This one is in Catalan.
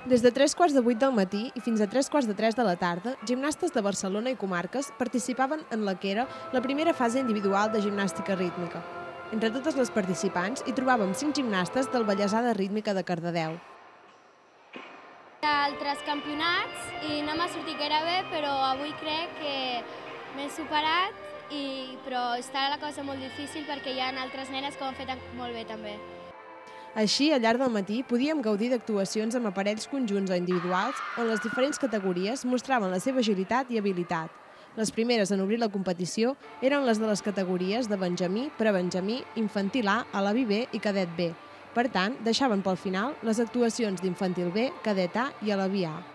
Des de 3:15 del matí i fins a 3:45 de la tarda, gimnastes de Barcelona i comarques participaven en la que era la primera fase individual de gimnàstica rítmica. Entre totes les participants hi trobàvem 5 gimnastes del Bellesada Rítmica de Cardedeu. Hi ha altres campionats i no m'ha sortit gaire bé, però avui crec que m'he superat, però està la cosa molt difícil perquè hi ha altres nenes que ho han fet molt bé també. Així, al llarg del matí, podíem gaudir d'actuacions amb aparells conjunts o individuals on les diferents categories mostraven la seva agilitat i habilitat. Les primeres en obrir la competició eren les de les categories de benjamí, prebenjamí, infantil A, alaví B i cadet B. Per tant, deixaven pel final les actuacions d'infantil B, cadet A i alaví A.